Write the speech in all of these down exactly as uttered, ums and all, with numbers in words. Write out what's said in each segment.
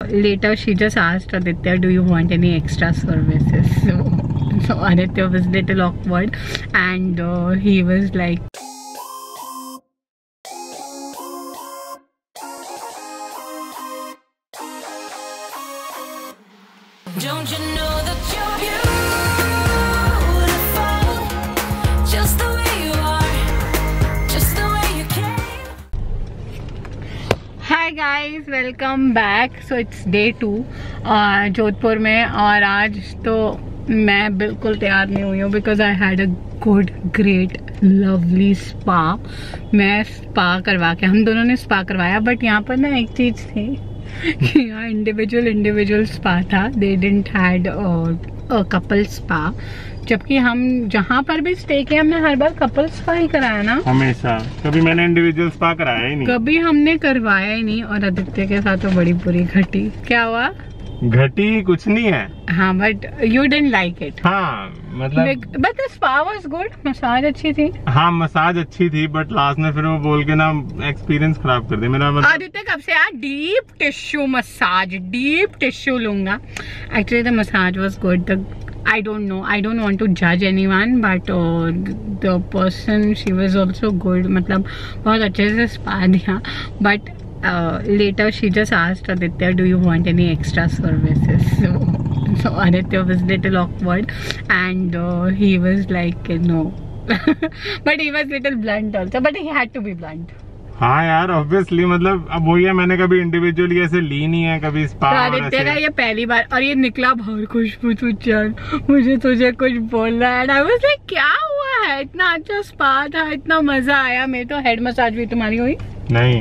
later she just asked Aditya, do you want any extra services? So, so Aditya was little awkward, and uh, he was like, don't you know that you're beautiful, just the way you are, just the way you came. Hi guys, welcome back. So it's day two Jodhpur में, और आज तो मैं बिल्कुल तैयार नहीं हुई हूँ because I had a good great lovely spa. मैं स्पा करवा के, हम दोनों ने स्पा करवाया, बट यहाँ पर ना एक चीज़ थी कि यहाँ इंडिविजुअल इंडिविजुअल स्पा था. They didn't had a couple spa, जबकि हम जहाँ पर भी स्टे किया हमने हर बार कपल स्पा ही कराया ना. हमेशा. कभी मैंने इंडिविजुअल स्पा कराया ही नहीं, कभी हमने करवाया ही नहीं. और आदित्य के साथ तो बड़ी बुरी घटी. क्या हुआ? घटी कुछ नहीं है. हाँ, but you didn't like it. हाँ मतलब but the spa was good. Massage अच्छी थी. हाँ मसाज अच्छी थी, बट लास्ट में फिर वो बोल के ना एक्सपीरियंस खराब कर दे मेरा. मतलब आदित्य कब से यार deep tissue massage, deep tissue लूंगा. Actually the massage was good. The I don't know. I don't want to judge anyone, but uh, the person, she was also good. मतलब बहुत अच्छे से स्पा दिया. But uh, later she just asked Aditya, do you want any extra services? So, so Aditya was little awkward, and uh, he was like no. But he was little blunt also. But he had to be blunt. हाँ यार obviously, मतलब अब वही है, मैंने कभी individually ऐसे ली नहीं है, कभी स्पा. तो आदित्य का ये पहली बार, और ये निकला बाहर खुशबू तू चल मुझे तुझे कुछ बोलना है. आई वाज लाइक क्या हुआ है, इतना अच्छा स्पा था, इतना मजा आया. मेरी तो हेड मसाज भी तुम्हारी हुई नहीं.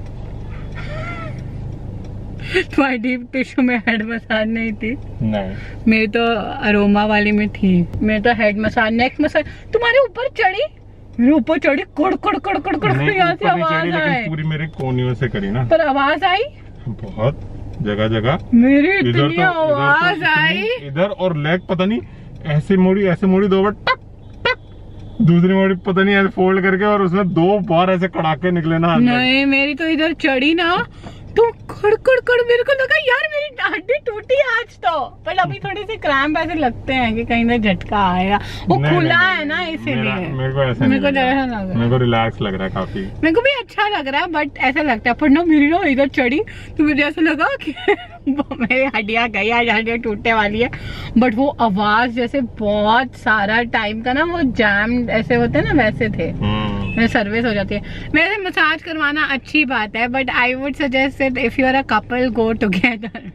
तुम्हारी डीप टिश्यू में हेड मसाज नहीं थी. नहीं, मेरी तो अरोमा वाली में थी. मेरी तो हेड मसाज, नेक मसाज तुम्हारे ऊपर चढ़ी, मेरे ऊपर चढ़ी, कड़ कड़ कड़ कड़ कड़ यहाँ से आवाज आई. पूरी मेरे कोनियों से करी ना, पर आवाज आई बहुत जगह जगह. मेरी इतनी आवाज आई. इधर और लेग पता नहीं ऐसे मोड़ी ऐसे मोड़ी दो बार, टक टक, दूसरी मोड़ी पता नहीं ऐसे फोल्ड करके, और उसमें दो बार ऐसे कड़ाके निकले ना. नहीं, मेरी तो इधर चढ़ी ना तो कड़ कड़ कड़, मेरे को लगा यार मेरी हड्डी टूटी आज तो. पर अभी थोड़े से क्रैम्प ऐसे लगते हैं कि कहीं ना झटका आएगा. वो खुला है ना इसीलिए. मेरे को ऐसा मेरे को ऐसा लग रहा है, मेरे को रिलैक्स लग रहा है काफी. मेरे को भी अच्छा लग रहा है, बट ऐसा लगता है. पर ना मेरी ना इधर चढ़ी तो मुझे ऐसा लगा कि मेरी हड्डियां गई, आज हड्डियां टूटने वाली है. बट वो आवाज जैसे बहुत सारा टाइम का ना वो जैम ऐसे होते हैं ना, वैसे थे. सर्विस हो जाती है. वैसे मसाज करवाना अच्छी बात है, but I would suggest that if you are a couple go together,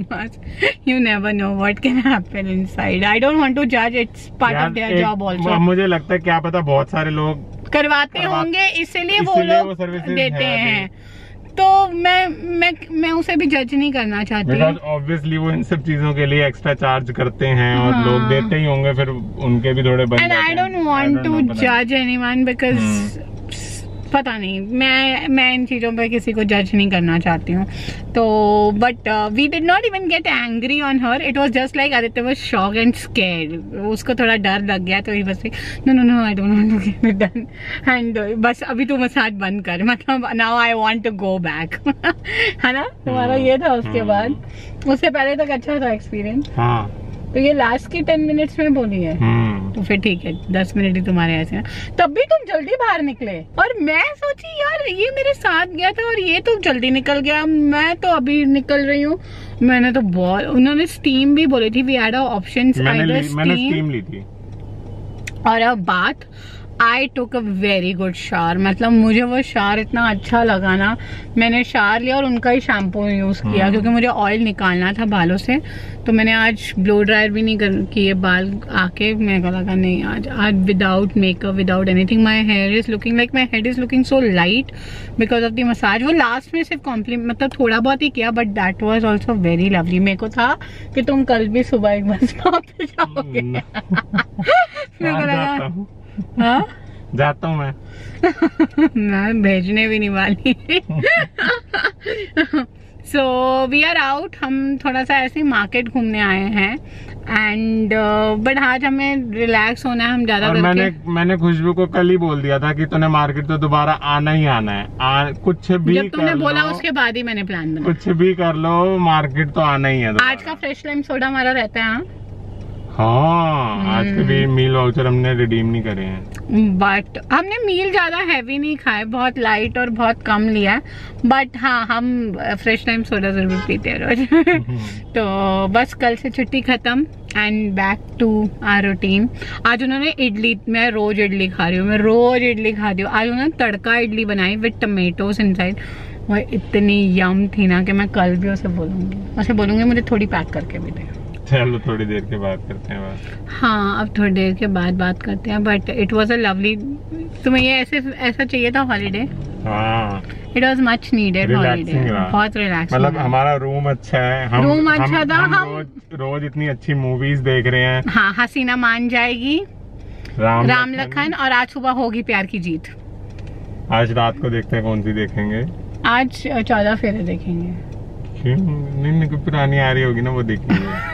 you never know what can happen inside. I don't want to judge. It's part of their job also. मुझे लगता है क्या पता बहुत सारे लोग करवाते होंगे, इसलिए वो लोग देते हैं. तो मैं मैं मैं उसे भी जज नहीं करना चाहती. ऑब्वियसली वो इन सब चीजों के लिए एक्स्ट्रा चार्ज करते हैं, और हाँ. लोग देते ही होंगे, फिर उनके भी थोड़े बन जाते हैं. And I don't want to judge anyone because पता नहीं, मैं मैं इन चीज़ों पे किसी को जज नहीं करना चाहती हूँ. तो but we did not even get angry on her. It was just like Aditya was shock and scared. उसको थोड़ा डर लग गया, तो ही बस no no no I don't want to get it done, and बस अभी तू मसाज बंद कर, मतलब now I want to go back. है ना, तुम्हारा ये था. उसके बाद उससे पहले तक अच्छा था एक्सपीरियंस. हाँ, तो ये लास्ट की टेन मिनट्स में बोली है, तो फिर ठीक है, दस मिनट ही तुम्हारे ऐसे हैं. तब भी तुम जल्दी बाहर निकले, और मैं सोची यार ये मेरे साथ गया था और ये तो जल्दी निकल गया, मैं तो अभी निकल रही हूँ. मैंने तो बहुत, उन्होंने स्टीम भी बोली थी. वी हैड ऑप्शंस, मैंने स्टीम ली थी और अब बात. I took a very good shower. मतलब मुझे वो शावर इतना अच्छा लगा ना. मैंने शावर लिया और उनका ही शैम्पू यूज किया, क्योंकि मुझे ऑयल निकालना था बालों से. तो मैंने आज ब्लो ड्रायर भी नहीं किए बाल आके. मेरे को लगा नहीं, आज आज without makeup, without anything, my hair is looking like my head is looking so light because of the massage. वो लास्ट में सिर्फ कॉम्प्लीमेंट, मतलब थोड़ा बहुत ही किया, but that was also very lovely. मेरे को था कि तुम कल भी सुबह एक बार स्पा पे जाओगे. मेरे को लगा हाँ जाता हूँ मैं. मैं भेजने भी नहीं वाली. So we are out. हम थोड़ा सा ऐसे मार्केट घूमने आए हैं. एंड बट आज हमें रिलैक्स होना है, हम ज्यादा और करके मैंने मैंने खुशबू को कल ही बोल दिया था कि तूने मार्केट तो दोबारा आना ही आना है। आ, कुछ भी जब तुमने कर बोला लो, उसके बाद ही मैंने प्लान बनाया। कुछ भी कर लो, मार्केट तो आना ही है दोबारा। आज का फ्रेश लाइम सोडा हमारा रहता है। हाँ, आज के भी मील वाउचर हमने रिडीम नहीं करे हैं। बट हमने मील ज्यादा हैवी नहीं खाए, बहुत लाइट और बहुत कम लिया है। बट हाँ, हम फ्रेश टाइम सोडा जरूर पीते हैं रोज। तो बस कल से छुट्टी खत्म and back to our routine. आज उन्होंने इडली, मैं रोज इडली खा रही हूँ, मैं रोज इडली खाती हूँ। आज उन्होंने तड़का इडली बनाई विद टमेटोज इनसाइड। वो इतनी यम थी ना कि मैं कल भी उसे बोलूंगी उसे बोलूंगी मुझे थोड़ी पैक करके भी दे। चलो थोड़ी देर के बाद करते हैं बात। हाँ, अब थोड़ी देर के बाद बात करते हैं। But it was a lovely, तुम्हें ये ऐसे ऐसा चाहिए था हॉलीडे? हाँ, it was much needed holiday, बहुत रिलैक्स। मतलब हमारा रूम अच्छा है, हम रूम अच्छा था, हम, हम हम रोज रोज इतनी अच्छी मूवीज देख रहे हैं। हाँ, हसीना मान जाएगी, राम, राम लखन, और आज सुबह होगी प्यार की जीत। आज रात को देखते हैं कौन सी देखेंगे। आज चौदह फेरे देखेंगे। क्यों? नहीं नहीं, कोई पुरानी आ रही होगी ना, वो देखेंगे।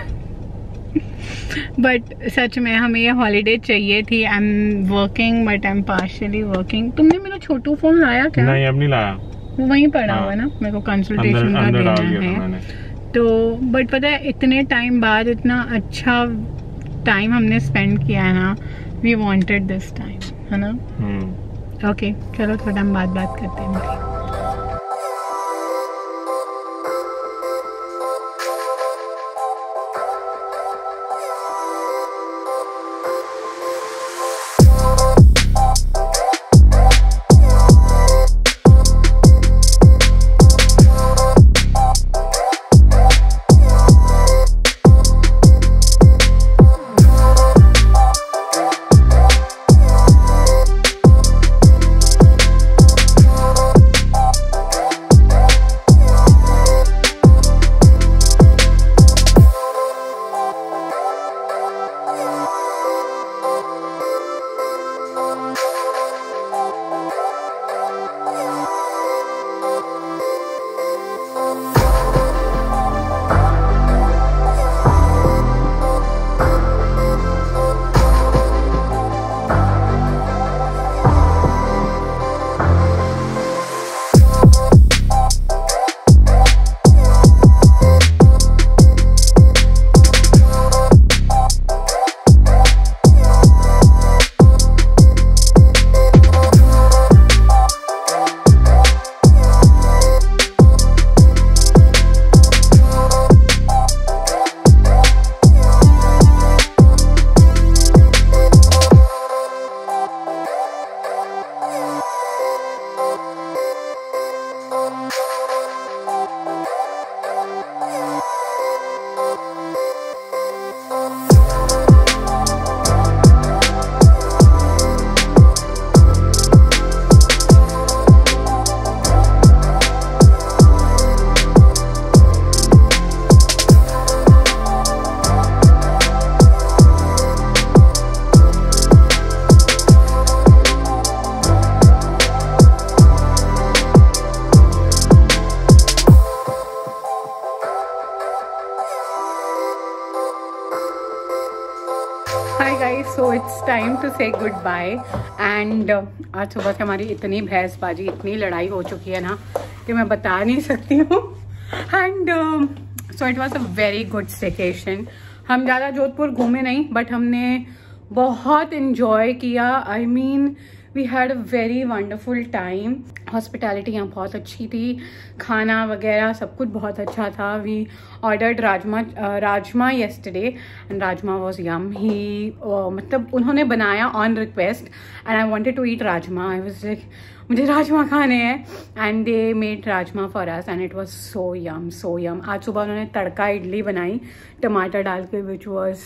बट सच में हमें ये हॉलीडे चाहिए थी। I am working but I am partially working. तुमने मेरा छोटू फोन लाया क्या? नहीं, अब नहीं लाया, वो वहीं पड़ा हाँ। हुआ ना, मेरे को कंसल्टेशन का अंदर देना डाल दिया था है। मैंने। तो बट पता है, इतने टाइम बाद इतना अच्छा टाइम हमने स्पेंड किया है ना, वी वांटेड दिस टाइम, है ना। हम्म। ओके, चलो थोड़ा हम बात बात करते हैं। Hi guys, so it's time to say goodbye. एंड आज सुबह से हमारी इतनी बहसबाजी, इतनी लड़ाई हो चुकी है ना कि मैं बता नहीं सकती हूँ। And so it was a very good staycation. हम ज़्यादा जोधपुर घूमे नहीं, बट हमने बहुत इन्जॉय किया। I mean we had a very wonderful time. Hospitality यहाँ बहुत अच्छी थी, खाना वगैरह सब कुछ बहुत अच्छा था। We ordered rajma rajma yesterday and rajma was yum. ही मतलब उन्होंने बनाया on request and I wanted to eat rajma. I was like मुझे राजमा खाने हैं and they made rajma for us and it was so yum so yum. आज सुबह उन्होंने तड़का इडली बनाई टमाटर डाल के, which was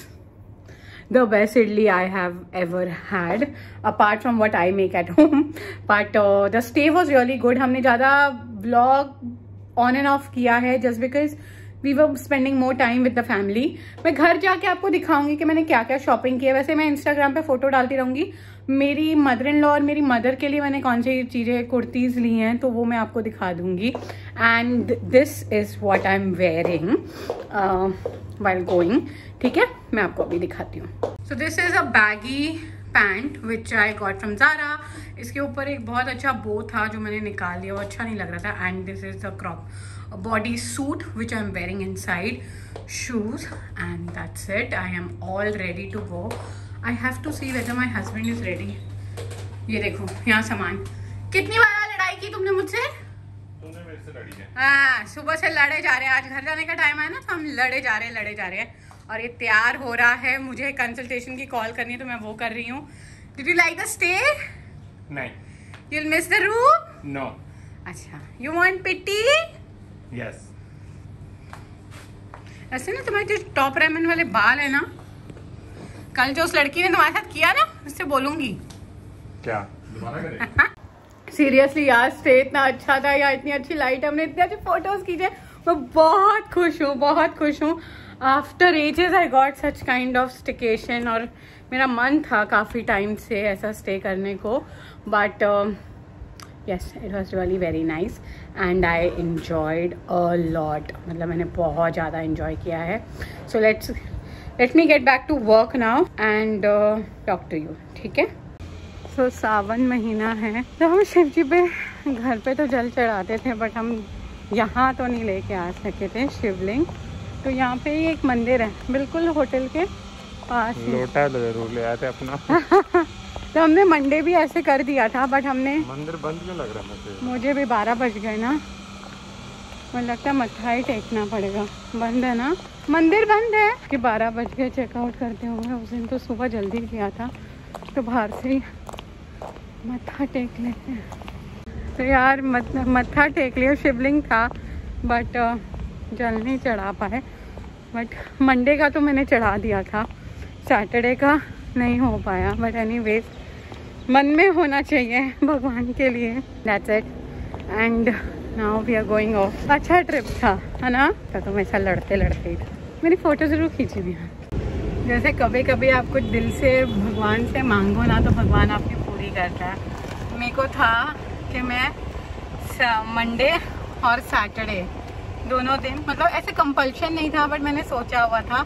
the best idli I have ever had, apart from what I make at home. But uh, the stay was really good. हमने ज़्यादा vlog on and off किया है just because we were spending more time with the family. मैं घर जाके आपको दिखाऊंगी कि मैंने क्या क्या शॉपिंग की है। वैसे मैं इंस्टाग्राम पे फोटो डालती रहूंगी। मेरी मदर इन लॉ और मेरी मदर के लिए मैंने कौन सी चीज़ें कुर्तीज़ ली हैं तो वो मैं आपको दिखा दूंगी। And this is what I am wearing while going. ठीक है, मैं आपको अभी दिखाती हूँ। So this is a baggy pant which I got from Zara. इसके ऊपर एक बहुत अच्छा बो था जो मैंने निकाल लिया, वो अच्छा नहीं लग रहा था। And this is the crop body suit which I'm wearing inside, shoes, and that's it. I am all ready to go. I have to see whether my husband is ready. ये देखो यहाँ सामान। कितनी बार लड़ाई की तुमने मुझसे? तुमने मेरे से लड़ी है। हाँ, सुबह से लड़े जा रहे हैं। आज घर जाने का टाइम है ना, तो हम लड़े जा रहे हैं लड़े जा रहे हैं। और ये तैयार हो रहा है, मुझे कंसल्टेशन की कॉल करनी है तो मैं वो कर रही हूँ। Did you like the stay? नहीं। You'll miss the room? No. अच्छा, you want pity? Yes. ऐसे ना तुम्हारे जो टॉप रेमन वाले बाल है ना, कल जो उस लड़की ने तुम्हारे साथ किया ना, उससे बोलूंगी। क्या दोबारा करें? सीरियसली यार, स्टे इतना अच्छा था यार, इतनी अच्छी लाइट, हमने इतने अच्छे फोटोज खींचे। मैं बहुत खुश हूँ, बहुत खुश हूँ। After ages I got such kind of staycation. और मेरा मन था काफ़ी टाइम से ऐसा स्टे करने को, but yes, it was really very nice and I enjoyed a lot. मतलब मैंने बहुत ज़्यादा इन्जॉय किया है। So let's let me get back to work now and talk to you. ठीक है। सो सावन महीना है, जब हम शिव जी पे घर पे तो जल चढ़ाते थे, बट हम यहाँ तो नहीं लेके आ सके थे शिवलिंग। तो यहाँ पे ही एक मंदिर है बिल्कुल होटल के पास। लोटा जरूर ले आए थे अपना। तो हमने मंडे भी ऐसे कर दिया था, बट हमने मंदिर बंद क्यों लग रहा है मुझे? मुझे भी बारह बज गए ना, मुझे लगता है मत्था ही टेकना पड़ेगा। बंद है ना, मंदिर बंद है कि बारह बज गए चेकआउट करते होंगे। उस दिन तो सुबह जल्दी किया था, तो बाहर से ही मत्था टेक लेते हैं। तो यार मत, मत्था टेक लिया, शिवलिंग था बट जल नहीं चढ़ा पाए। बट मंडे का तो मैंने चढ़ा दिया था, सैटरडे का नहीं हो पाया। बट एनीवेज, मन में होना चाहिए भगवान के लिए। That's it. And now we are going off. अच्छा ट्रिप था, है ना? तो तुम ऐसा लड़ते लड़ते ही था। मेरी फ़ोटो ज़रूर खींची भी है। जैसे कभी कभी आप कुछ दिल से भगवान से मांगो ना, तो भगवान आपकी पूरी करता है। मेरे को था कि मैं मंडे और सैटरडे दोनों दिन, मतलब ऐसे कंपल्शन नहीं था, बट मैंने सोचा हुआ था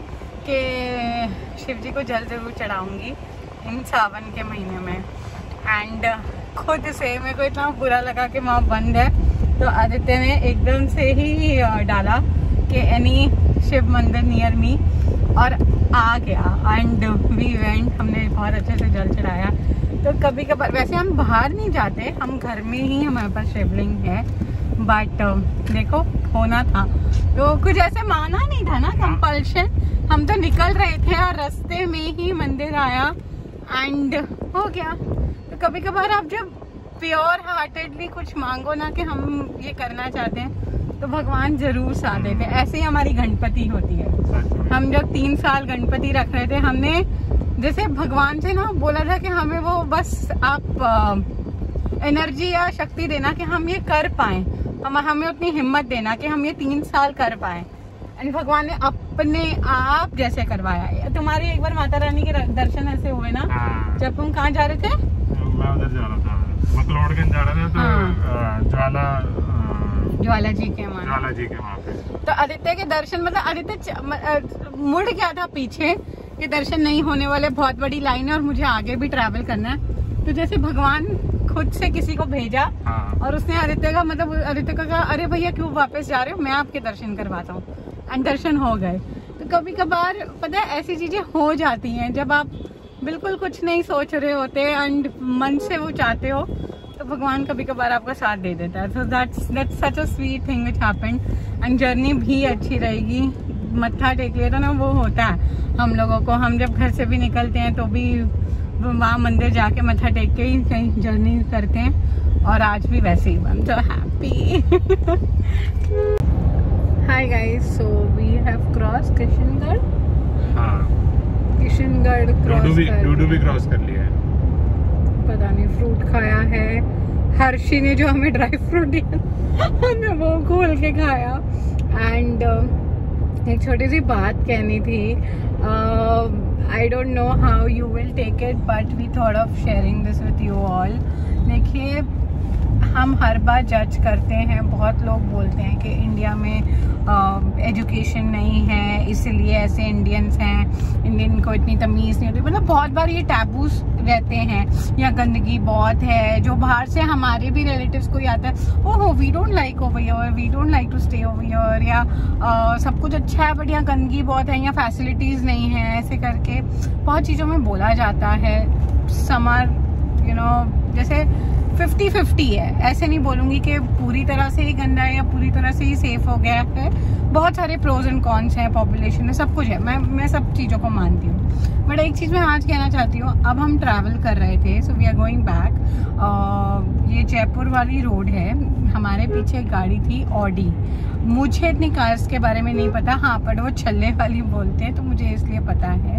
कि शिव जी को जल ज़रूर चढ़ाऊँगी इन सावन के महीने में। एंड खुद से मेरे को इतना बुरा लगा कि वहाँ बंद है, तो आदित्य ने एकदम से ही डाला कि एनी शिव मंदिर नियर मी, और आ गया। एंड वी वेंट, हमने बहुत अच्छे से जल चढ़ाया। तो कभी कभार, वैसे हम बाहर नहीं जाते, हम घर में ही हमारे पास शिवलिंग है, बट देखो होना था तो कुछ ऐसे माना नहीं था ना, कंपल्शन। हम तो निकल रहे थे और रास्ते में ही मंदिर आया एंड हो गया। तो कभी कभार आप जब प्योर हार्टेडली कुछ मांगो ना कि हम ये करना चाहते हैं, तो भगवान जरूर साथ देते। ऐसे ही हमारी गणपति होती है। हम जब तीन साल गणपति रख रहे थे, हमने जैसे भगवान से ना बोला था कि हमें वो बस आप एनर्जी या शक्ति देना कि हम ये कर पाए, हम हमें उतनी हिम्मत देना कि हम ये तीन साल कर पाए। एंड भगवान ने अपने आप जैसे करवाया। तुम्हारी एक बार माता रानी के दर्शन ऐसे हुए ना, जब तुम कहाँ जा रहे थे? मैं उधर जा रहा था, मकलोडगंज जा रहे थे, तो हाँ। ज्वाला ज्वाला जी के वहाँ ज्वाला जी के वहाँ पे। तो आदित्य के दर्शन, मतलब आदित्य मुड़ गया था पीछे कि दर्शन नहीं होने वाले, बहुत बड़ी लाइन है और मुझे आगे भी ट्रैवल करना है। तो जैसे भगवान खुद से किसी को भेजा, हाँ। और उसने आदित्य का, मतलब आदित्य का कहा, अरे भैया क्यों वापस जा रहे हो, मैं आपके दर्शन करवाता हूँ। एंड दर्शन हो गए। तो कभी कभार पता है ऐसी चीजें हो जाती हैं, जब आप बिल्कुल कुछ नहीं सोच रहे होते एंड मन से वो चाहते हो, तो भगवान कभी कभार आपका साथ दे देता है। So that's that's such a sweet thing which happened. And journey भी अच्छी रहेगी। मत्था टेक लिया तो ना, वो होता है हम लोगों को, हम जब घर से भी निकलते हैं तो भी वहाँ मंदिर जाके मत्था टेक के ही कहीं जर्नी करते हैं। और आज भी वैसे ही, I am so happy. Hi guys, so we have cross Kishangarh. हाँ, किशनगढ़ क्रॉस डूडू भी कर डूडू भी क्रॉस कर लिया है। पता नहीं, फ्रूट खाया है। हर्षी ने जो हमें ड्राई फ्रूट दिया हमने वो खोल के खाया। एंड एक छोटी सी बात कहनी थी. I don't know how you will take it but we thought of sharing this with you all. देखिए, हम हर बार जज करते हैं, बहुत लोग बोलते हैं कि इंडिया में एजुकेशन uh, नहीं है इसलिए ऐसे इंडियंस हैं, इंडियन को इतनी तमीज़ नहीं होती. मतलब बहुत बार ये टैबूज रहते हैं, या गंदगी बहुत है. जो बाहर से हमारे भी रिलेटिव्स कोई आता है, oh we don't like over here, we don't like to stay over here, या uh, सब कुछ अच्छा है बट यहाँ गंदगी बहुत है, या फैसिलिटीज़ नहीं है, ऐसे करके बहुत चीज़ों में बोला जाता है. समर यू नो जैसे फिफ्टी फिफ्टी है, ऐसे नहीं बोलूँगी कि पूरी तरह से ही गंदा है या पूरी तरह से ही सेफ हो गया है. बहुत सारे प्रोज एंड कॉन्स हैं, पॉपुलेशन है, सब कुछ है. मैं मैं सब चीज़ों को मानती हूँ. बट एक चीज़ मैं आज कहना चाहती हूँ. अब हम ट्रैवल कर रहे थे, so we are going back. ये जयपुर वाली रोड है. हमारे पीछे एक गाड़ी थी ऑडी. मुझे इतनी कार्स के बारे में नहीं पता, हाँ बट वो छल्ले वाली बोलते हैं तो मुझे इसलिए पता है.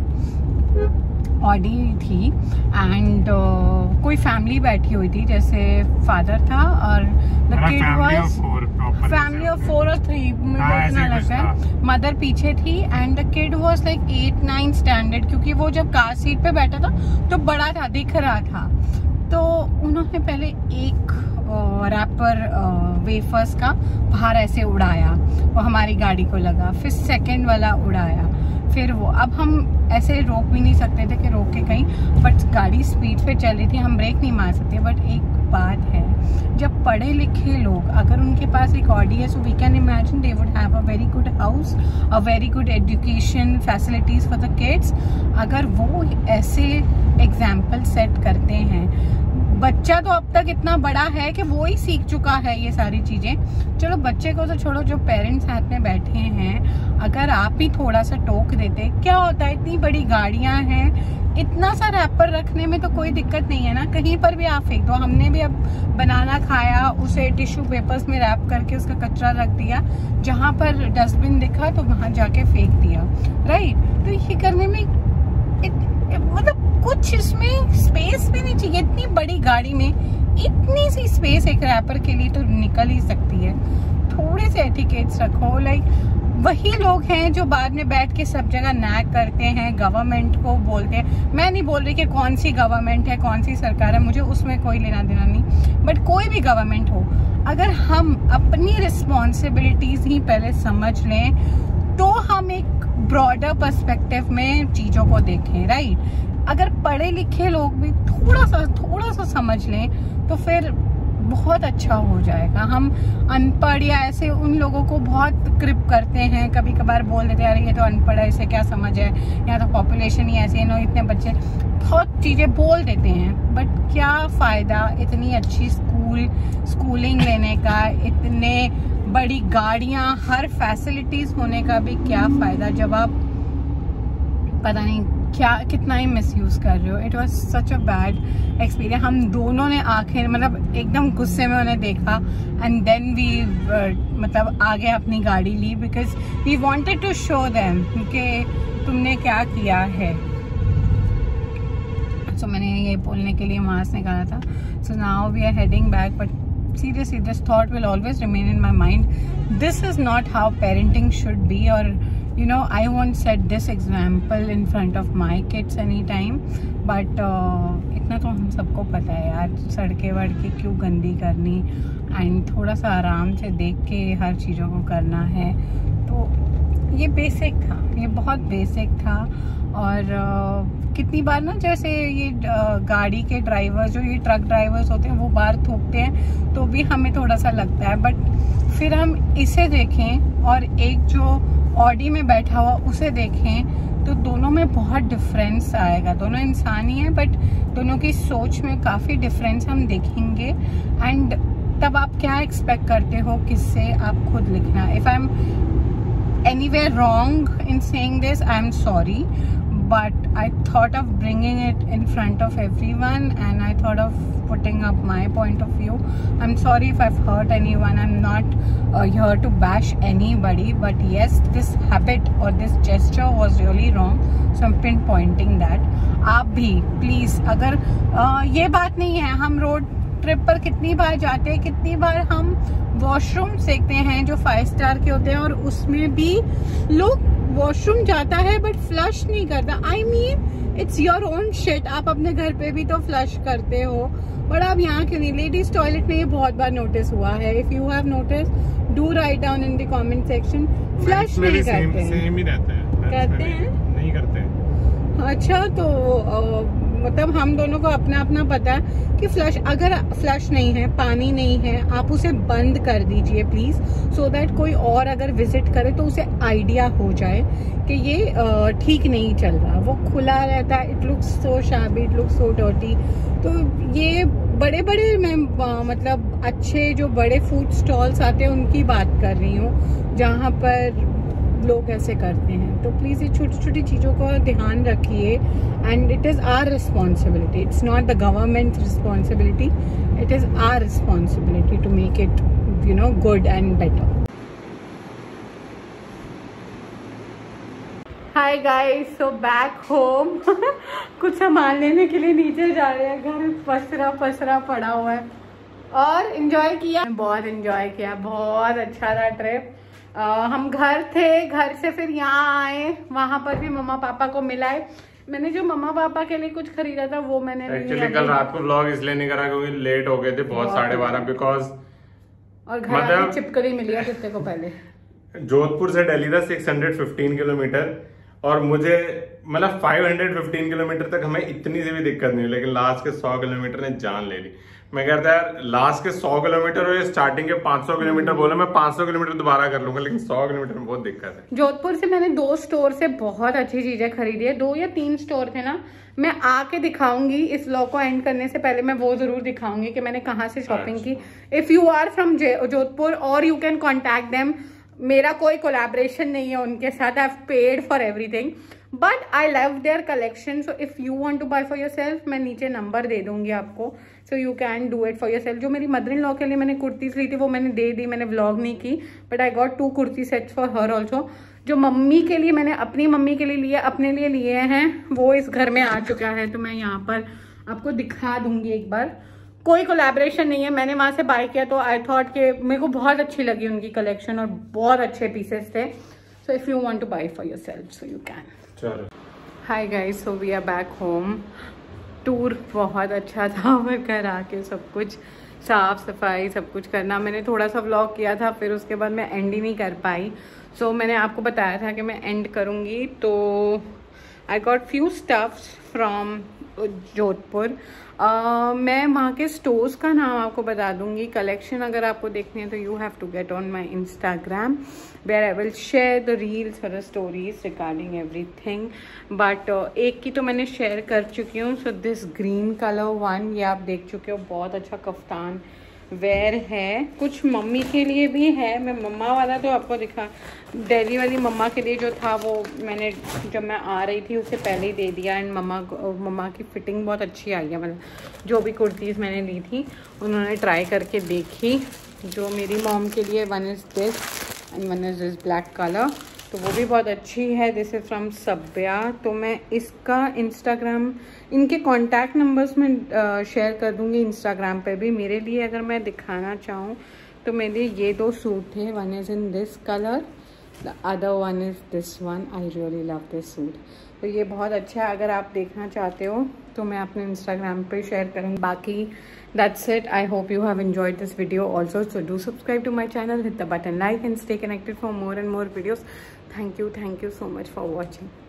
ऑडी थी एंड uh, कोई फैमिली बैठी हुई थी, जैसे फादर था और the kid was family of four और थ्री, मुझे इतना लगा है. मदर पीछे थी and the kid was like eight nine standard, क्योंकि वो जब कार सीट पे बैठा था तो बड़ा था, दिख रहा था. तो उन्होंने पहले एक रैपर वेफर्स का बाहर ऐसे उड़ाया, वो हमारी गाड़ी को लगा. फिर सेकंड वाला उड़ाया, फिर वो. अब हम ऐसे रोक भी नहीं सकते थे कि रोक के कहीं, बट गाड़ी स्पीड पे चल रही थी, हम ब्रेक नहीं मार सकते. बट एक बात है, जब पढ़े लिखे लोग अगर उनके पास एक ऑडी है, so we can imagine they would have a very good house, a very good education facilities for the kids. अगर वो ऐसे एग्जाम्पल सेट करते हैं, बच्चा तो अब तक इतना बड़ा है कि वो ही सीख चुका है ये सारी चीजें. चलो बच्चे को तो छोड़ो, जो पेरेंट्स साथ में बैठे हैं, अगर आप ही थोड़ा सा टोक देते, क्या होता है, इतनी बड़ी गाड़ियां हैं, इतना सा रैपर रखने में तो कोई दिक्कत नहीं है ना, कहीं पर भी आप फेंक दो. हमने भी अब बनाना खाया, उसे टिश्यू पेपर्स में रैप करके उसका कचरा रख दिया, जहाँ पर डस्टबिन दिखा तो वहां जाके फेंक दिया, राइट. तो ये करने में मतलब कुछ इसमें स्पेस भी नहीं चाहिए. इतनी बड़ी गाड़ी में इतनी सी स्पेस एक रैपर के लिए तो निकल ही सकती है. थोड़े से एटिकेट्स रखो. लाइक वही लोग हैं जो बाद में बैठ के सब जगह नैग करते हैं, गवर्नमेंट को बोलते हैं. मैं नहीं बोल रही कि कौन सी गवर्नमेंट है, कौन सी सरकार है, मुझे उसमें कोई लेना देना नहीं. बट कोई भी गवर्नमेंट हो, अगर हम अपनी रिस्पॉन्सिबिलिटीज ही पहले समझ लें तो हम एक ब्रॉडर पर्सपेक्टिव में चीजों को देखें, राइट. अगर पढ़े लिखे लोग भी थोड़ा सा थोड़ा सा समझ लें तो फिर बहुत अच्छा हो जाएगा. हम अनपढ़ या ऐसे उन लोगों को बहुत क्रिप करते हैं, कभी कभार बोल देते हैं अरे ये तो अनपढ़ है, इसे क्या समझ है, यहाँ तो पॉपुलेशन ही ऐसी है ना, इतने बच्चे, बहुत चीज़ें बोल देते हैं. बट क्या फ़ायदा इतनी अच्छी स्कूल स्कूलिंग लेने का, इतने बड़ी गाड़ियाँ, हर फैसिलिटीज़ होने का भी क्या फ़ायदा जब आप पता नहीं क्या कितना ही मिसयूज कर रहे हो. It was such a bad experience. हम दोनों ने आखिर मतलब एकदम गुस्से में उन्हें देखा एंड देन वी मतलब आगे अपनी गाड़ी ली, because we wanted to show them कि तुमने क्या किया है. सो so, मैंने ये बोलने के लिए मास्क निकाला था. So now we are heading back, but seriously this thought will always remain in my mind. This is not how parenting should be, or you know I won't set this example in front of my kids anytime, but uh, इतना तो हम सबको पता है यार, सड़के वड़के क्यों गंदी करनी, एंड थोड़ा सा आराम से देख के हर चीज़ों को करना है. तो ये बेसिक था, ये बहुत बेसिक था. और uh, कितनी बार ना जैसे ये गाड़ी के ड्राइवर जो ये ट्रक ड्राइवर्स होते हैं वो बाहर थूकते हैं तो भी हमें थोड़ा सा लगता है. बट फिर हम इसे देखें और एक जो ऑडी में बैठा हुआ उसे देखें तो दोनों में बहुत डिफरेंस आएगा. दोनों इंसान ही हैं बट दोनों की सोच में काफ़ी डिफरेंस हम देखेंगे. एंड तब आप क्या एक्सपेक्ट करते हो किससे, आप खुद लिखना. If I am anywhere wrong in saying this, I am sorry, but I thought of bringing it in front of everyone and I thought of putting up my point of view. I'm sorry if I've hurt anyone. I'm not uh, here to bash anybody, but yes, this habit or this gesture was really wrong, so I'm pinpointing that. आप भी please, अगर uh, ये बात नहीं है हम road trip पर कितनी बार जाते हैं, कितनी बार हम वॉशरूम देखते हैं जो फाइव स्टार के होते हैं और उसमें भी लोग वॉशरूम जाता है बट फ्लश नहीं करता। I mean it's your own shit, आप अपने घर पे भी तो फ्लश करते हो, बट आप यहाँ क्यों नहीं? लेडीज टॉयलेट में ये बहुत बार नोटिस हुआ है। If you have notice do write down in the comment section. Flush नहीं करते हैं, सेम ही रहता है, करते हैं नहीं करते। अच्छा, तो आ, मतलब हम दोनों को अपना अपना पता है कि फ्लश, अगर फ्लश नहीं है, पानी नहीं है, आप उसे बंद कर दीजिए प्लीज, सो दैट कोई और अगर विजिट करे तो उसे आइडिया हो जाए कि ये ठीक नहीं चल रहा। वो खुला रहता है, it looks so shabby, it looks so dirty. तो ये बड़े बड़े मैं आ, मतलब अच्छे जो बड़े फूड स्टॉल्स आते हैं उनकी बात कर रही हूँ, जहाँ पर लोग ऐसे करते हैं। तो प्लीज़ ये छोटी छोटी चीज़ों को ध्यान रखिए, and it is our responsibility, it's not the government responsibility, it is our responsibility to make it you know good and better. Hi guys, so back home. कुछ सामान लेने के लिए नीचे जा रहे हैं, घर पसरा पसरा पड़ा हुआ है। और एंजॉय किया, बहुत एंजॉय किया, बहुत अच्छा था ट्रिप। Uh, हम घर थे, घर से फिर यहाँ आए, वहां पर भी मम्मा पापा को मिलाए। मैंने जो मम्मा पापा के लिए कुछ खरीदा था वो मैंने एक्चुअली कल रात को व्लॉग इसलिए नहीं करा क्योंकि लेट हो गए थे बहुत, साढ़े बारह, बिकॉज और घर मतलब चिपकली मिली है कितने को पहले। जोधपुर से दिल्ली था सिक्स हंड्रेड फिफ्टीन किलोमीटर, और मुझे मतलब फाइव हंड्रेड फिफ्टीन किलोमीटर तक हमें इतनी सी भी दिक्कत नहीं, लेकिन लास्ट के सौ किलोमीटर ने जान ले ली। मैं कहता यार लास्ट के सौ किलोमीटर और स्टार्टिंग के पाँच सौ किलोमीटर बोला, मैं पाँच सौ किलोमीटर दोबारा कर लूंगा, लेकिन सौ किलोमीटर में बहुत दिक्कत है। जोधपुर से मैंने दो स्टोर से बहुत अच्छी चीजें खरीदी है, दो या तीन स्टोर थे ना, मैं आके दिखाऊंगी। इस व्लॉग को एंड करने से पहले मैं वो जरूर दिखाऊंगी कि मैंने कहाँ से शॉपिंग की। If you are from Jodhpur और यू कैन कॉन्टैक्ट देम, मेरा कोई कोलैबोरेशन नहीं है उनके साथ, I have paid for everything, but I love their collection. So if you want to buy for your self, मैं नीचे नंबर दे दूंगी आपको, so you can do it for your self. जो मेरी मदर इन लॉ के लिए मैंने कुर्तीज ली थी वो मैंने दे दी, मैंने व्लॉग नहीं की, but I got two kurti sets for her also. जो मम्मी के लिए मैंने अपनी मम्मी के लिए लिए, अपने लिए लिए हैं, वो इस घर में आ चुका है, तो मैं यहाँ पर आपको दिखा दूंगी एक बार। कोई कोलैबोरेशन नहीं है, मैंने वहां से बाय किया, तो आई थॉट कि मेरे को बहुत अच्छी लगी उनकी कलेक्शन और बहुत अच्छे पीसेस थे। So if you want to buy for yourself so you can. चलो, hi guys, so we are back home. Tour बहुत अच्छा था, मैं घर आके सब कुछ साफ सफाई सब कुछ करना, मैंने थोड़ा सा व्लॉग किया था, फिर उसके बाद मैं एंड ही नहीं कर पाई। सो so, मैंने आपको बताया था कि मैं एंड करूँगी, तो I got few stuffs from Jodhpur. uh, मैं वहाँ के स्टोर्स का नाम आपको बता दूंगी। कलेक्शन अगर आपको देखनी है तो you have to get on my Instagram, where I will share the reels और the stories regarding everything. But एक की तो मैंने शेयर कर चुकी हूँ। So this green colour one, ये आप देख चुके हो, बहुत अच्छा कफ्तान वेयर है। कुछ मम्मी के लिए भी है, मैं मम्मा वाला तो आपको दिखा, दिल्ली वाली मम्मा के लिए जो था वो मैंने जब मैं आ रही थी उससे पहले ही दे दिया। एंड मम्मा मम्मा की फिटिंग बहुत अच्छी आई है, मतलब जो भी कुर्तीज़ मैंने ली थी उन्होंने ट्राई करके देखी। जो मेरी मॉम के लिए one is this and one is this black colour, तो वो भी बहुत अच्छी है। This is from Sabya. तो मैं इसका इंस्टाग्राम, इनके कॉन्टैक्ट नंबर्स में शेयर कर दूँगी इंस्टाग्राम पे भी। मेरे लिए अगर मैं दिखाना चाहूँ तो मेरे ये दो सूट थे, one is in this colour, the other one is this one. I really love this suit, तो ये बहुत अच्छा है। अगर आप देखना चाहते हो तो मैं अपने इंस्टाग्राम पे शेयर करूँगी। बाकी that's it. I hope you have enjoyed this video also, so do subscribe to my channel, hit the button like and stay connected for more and more videos. Thank you thank you so much for watching.